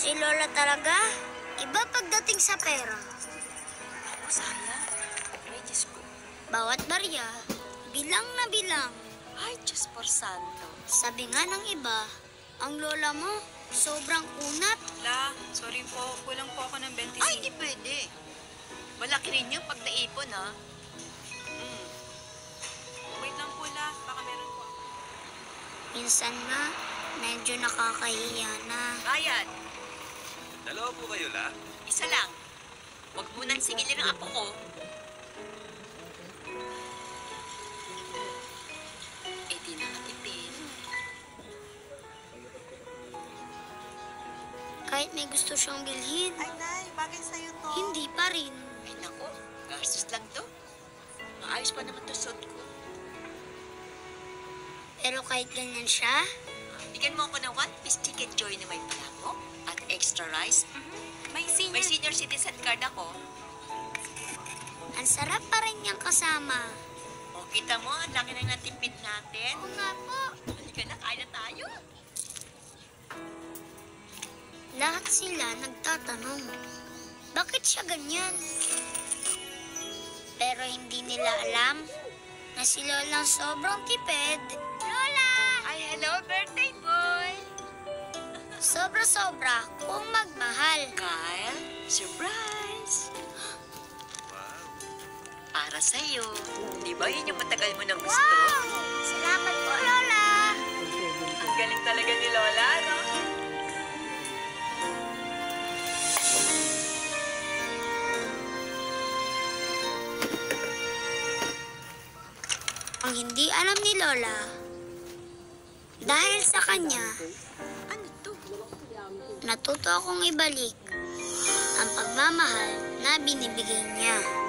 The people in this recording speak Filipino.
Si Lola talaga, iba pagdating sa pera. Ako, sayang. Ay, Diyos ko. Bawat barya, bilang na bilang. Ay, Diyos por santo. Sabi nga ng iba, ang lola mo, sobrang unat. La, sorry po. Kulang po ako ng 25. Ay, hindi pwede. Malaki rin yung pag naipon, ha? Wait lang po, La. Baka meron po. Minsan nga, medyo nakakahiya na. Ryan, Dalawa po kayo, La? isa lang. Huwag mo nang singilin ang apo ko. Eh, di nakatipid. Kahit may gusto siyang bilhin, Ay, Nay, bagay sa'yo to. hindi pa rin. Ay, naku. Gastos lang to. Maayos pa naman to suot ko. Pero kahit ganyan siya, Bigyan mo ako ng 1-piece chicken joy na may palabok at extra rice. May senior. May senior citizen card ako. ang sarap pa rin niyang kasama. O, kita mo, ang laki na natipid natin. Oo nga po. Halika na, kain na tayo. Lahat sila nagtatanong, bakit siya ganyan? Pero hindi nila alam na si Lola sobrang tipid. Lola! Ay, hello, birthday boy! Sobra-sobra kung magmahal. Kyle, surprise! Wow. Para sa'yo. Di ba yun yung matagal mo nang gusto? Wow! Salamat po, Lola! Ang galing talaga ni Lola, no? Ang hindi alam ni Lola, dahil sa kanya, Ano to? natuto akong ibalik ang pagmamahal na binibigay niya.